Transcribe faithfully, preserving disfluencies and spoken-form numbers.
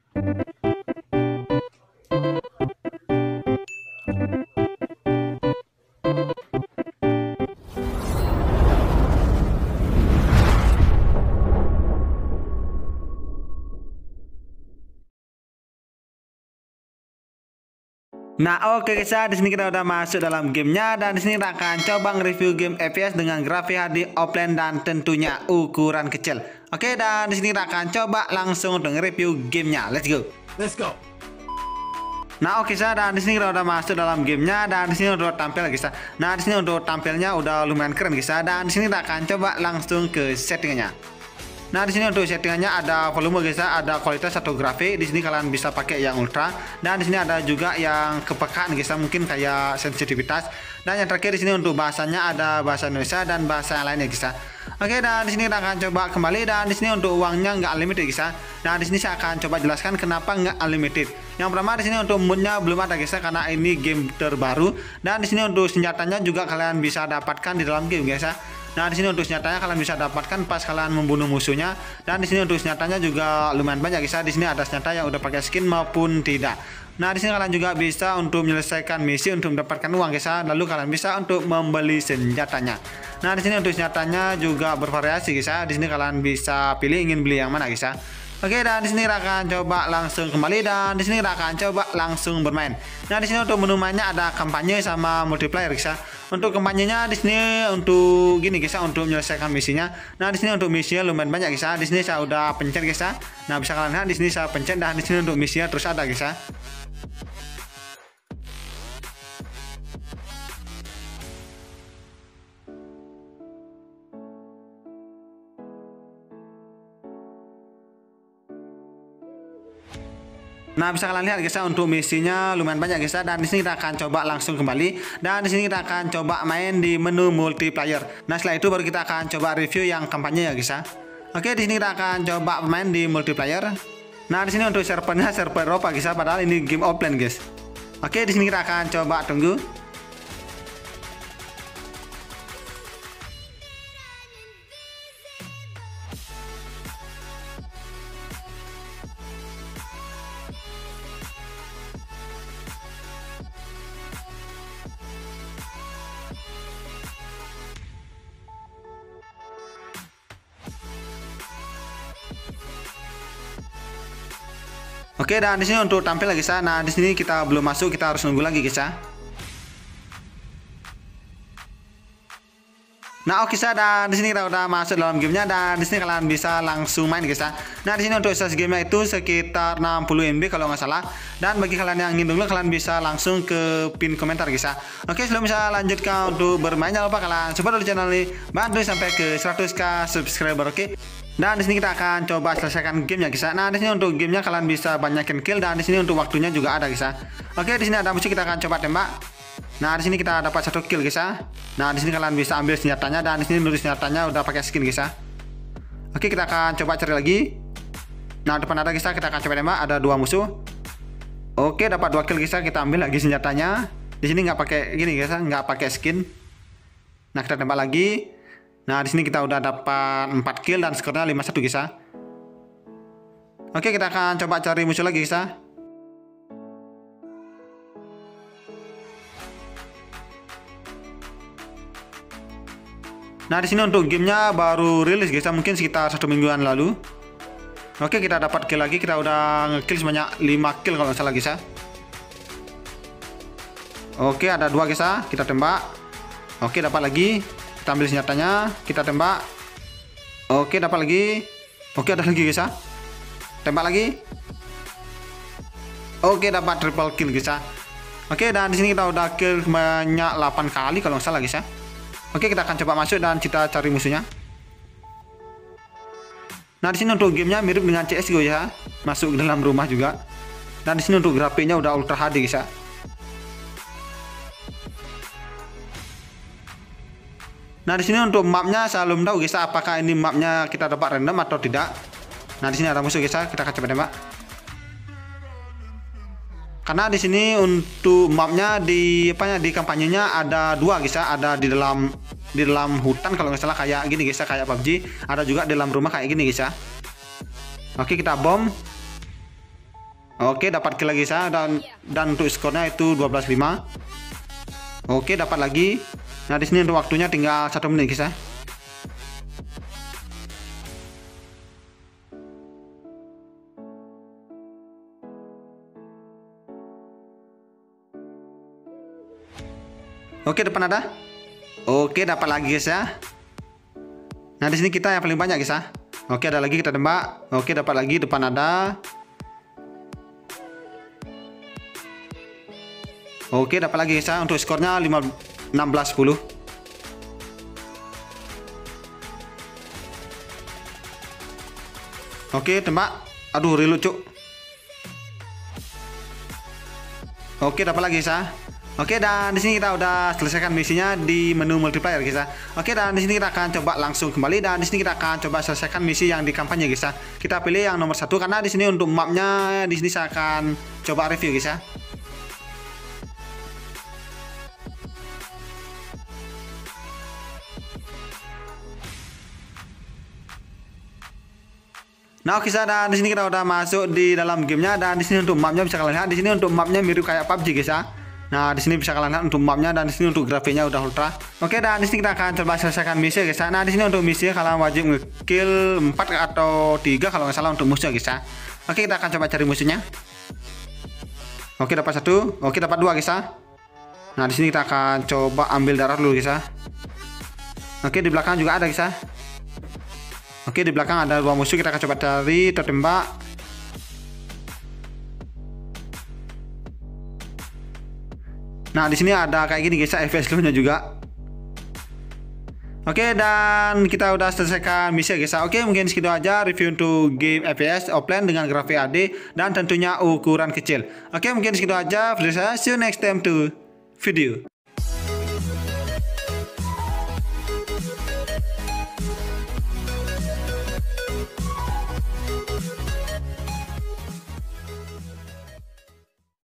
Nah, oke guys, di sini kita udah masuk dalam gamenya dan di sini kita akan coba nge-review game F P S dengan grafik H D offline dan tentunya ukuran kecil. Oke, dan di sini kita akan coba langsung untuk nge-review gamenya. Let's go. Let's go. Nah, oke guys, dan di sini kita udah masuk dalam gamenya dan di sini udah tampil guys. Nah, di sini untuk tampilnya udah lumayan keren guys, dan di sini kita akan coba langsung ke settingnya. Nah, di sini untuk settingannya ada volume guys, ada kualitas atau grafik. Di sini kalian bisa pakai yang ultra dan di sini ada juga yang kepekaan guys, mungkin kayak sensitivitas. Dan yang terakhir di sini untuk bahasanya ada bahasa Indonesia dan bahasa yang lainnya guys. Oke, dan di sini kita akan coba kembali dan di sini untuk uangnya nggak unlimited guys. Nah, di sini saya akan coba jelaskan kenapa nggak unlimited. Yang pertama di sini untuk moodnya belum ada guys, karena ini game terbaru. Dan di sini untuk senjatanya juga kalian bisa dapatkan di dalam game guys. Nah, di sini untuk senjatanya kalian bisa dapatkan pas kalian membunuh musuhnya. Dan di sini untuk senjatanya juga lumayan banyak guys. Di sini ada senjata yang udah pakai skin maupun tidak. Nah, di sini kalian juga bisa untuk menyelesaikan misi untuk mendapatkan uang guys. Lalu kalian bisa untuk membeli senjatanya. Nah, di sini untuk senjatanya juga bervariasi guys. Di sini kalian bisa pilih ingin beli yang mana guys. Oke, dan di sini kita akan coba langsung kembali dan di sini kita akan coba langsung bermain. Nah, di sini untuk menu mainnya ada kampanye sama multiplayer guys. Untuk kampanyenya di sini untuk gini guys, untuk menyelesaikan misinya. Nah, di sini untuk misinya lumayan banyak guys. Di sini saya udah pencet guys. Nah, bisa kalian lihat di sini saya pencet dan di sini untuk misinya terus ada guys. Nah, bisa kalian lihat guys, untuk misinya lumayan banyak guys, dan di sini kita akan coba langsung kembali dan di sini kita akan coba main di menu multiplayer. Nah, setelah itu baru kita akan coba review yang kampanye ya guys. Oke, di sini kita akan coba main di multiplayer. Nah, di sini untuk servernya server Eropa guys, padahal ini game offline guys. Oke, di sini kita akan coba tunggu. Oke, dan di sini untuk tampil lagi guys. Nah, di sini kita belum masuk, kita harus nunggu lagi guys. Nah, oke guys, dan di sini kita udah masuk dalam gamenya dan di sini kalian bisa langsung main guys. Nah, di sini untuk size gamenya itu sekitar enam puluh M B kalau nggak salah. Dan bagi kalian yang ingin dulu, kalian bisa langsung ke pin komentar guys. Oke, sebelum bisa lanjutkan untuk bermain, jangan lupa kalian support dulu channel ini, bantu sampai ke seratus k subscriber. Oke. Dan di sini kita akan coba selesaikan gamenya guys. Nah, di sini untuk gamenya kalian bisa banyakin kill dan di sini untuk waktunya juga ada guys. Oke, di sini ada musuh, kita akan coba tembak. Nah, di sini kita dapat satu kill guys. Nah, di sini kalian bisa ambil senjatanya dan di sini nulis senjatanya udah pakai skin guys. Oke, kita akan coba cari lagi. Nah, depan ada guys, kita akan coba tembak, ada dua musuh. Oke, dapat dua kill guys, kita ambil lagi senjatanya. Di sini nggak pakai gini guys, nggak pakai skin. Nah, kita tembak lagi. Nah, di sini kita udah dapat empat kill dan skornya lima satu guys. Oke, kita akan coba cari musuh lagi guys. Nah, di sini untuk gamenya baru rilis guys, mungkin sekitar satu mingguan lalu. Oke, kita dapat kill lagi, kita udah ngekill sebanyak lima kill kalau nggak salah guys. Oke, ada dua guys, kita tembak. Oke, dapat lagi. Kita ambil senjatanya, kita tembak. Oke, dapat lagi. Oke, ada lagi guys. Tembak lagi. Oke, dapat triple kill guys. Oke, dan di sini kita udah kill banyak delapan kali kalau nggak salah guys. Oke, kita akan coba masuk dan kita cari musuhnya. Nah, di sini untuk gamenya mirip dengan C S G O ya, masuk ke dalam rumah juga. Dan di sini untuk grafiknya udah ultra H D guys. Nah, di sini untuk mapnya saya belum tahu guys, apakah ini mapnya kita dapat random atau tidak. Nah, di sini ada musuh guys, kita akan coba tembak. Karena di sini untuk mapnya di apa ya, di kampanyenya ada dua guys, ada di dalam di dalam hutan kalau nggak salah kayak gini guys, kayak P U B G. Ada juga di dalam rumah kayak gini guys. Oke, kita bom. Oke, dapat kill lagi guys, dan dan untuk skornya itu dua belas lima. Oke, dapat lagi. Nah, di sini untuk waktunya tinggal satu menit guys ya. Oke, depan ada. Oke, dapat lagi guys ya. Nah, di sini kita yang paling banyak guys ya. Oke, ada lagi kita tembak. Oke, dapat lagi, depan ada. Oke, dapat lagi guys ya. Untuk skornya enam belas sepuluh. Oke, tembak. Aduh, reload cuk. Oke, dapat lagi guys ya. Oke, dan di sini kita udah selesaikan misinya di menu multiplayer guys ya. Oke, dan di sini kita akan coba langsung kembali, dan di sini kita akan coba selesaikan misi yang di kampanye guys ya. Kita pilih yang nomor satu karena di sini untuk mapnya di sini saya akan coba review guys ya. Nah, oke, dan di sini kita udah masuk di dalam gamenya, dan di sini untuk mapnya bisa kalian lihat. Di sini untuk mapnya mirip kayak P U B G guys ya. Nah, di sini bisa kalian lihat untuk mapnya, dan di sini untuk grafiknya udah ultra. Oke, dan di sini kita akan coba selesaikan misi guys ya. Nah, di sini untuk misi kalian wajib ngekill empat atau tiga kalau nggak salah untuk musuh guys ya. Oke, kita akan coba cari musuhnya. Oke, dapat satu. Oke, dapat dua guys ya. Nah, di sini kita akan coba ambil darah dulu guys ya. Oke, di belakang juga ada guys ya. Oke, di belakang ada dua musuh, kita akan coba cari, tertembak. Nah, di sini ada kayak gini guys, F P S nya juga. Oke, dan kita udah selesaikan misi guys. Oke, mungkin segitu aja review untuk game F P S offline dengan grafik H D dan tentunya ukuran kecil. Oke, mungkin segitu aja. See you next time to video.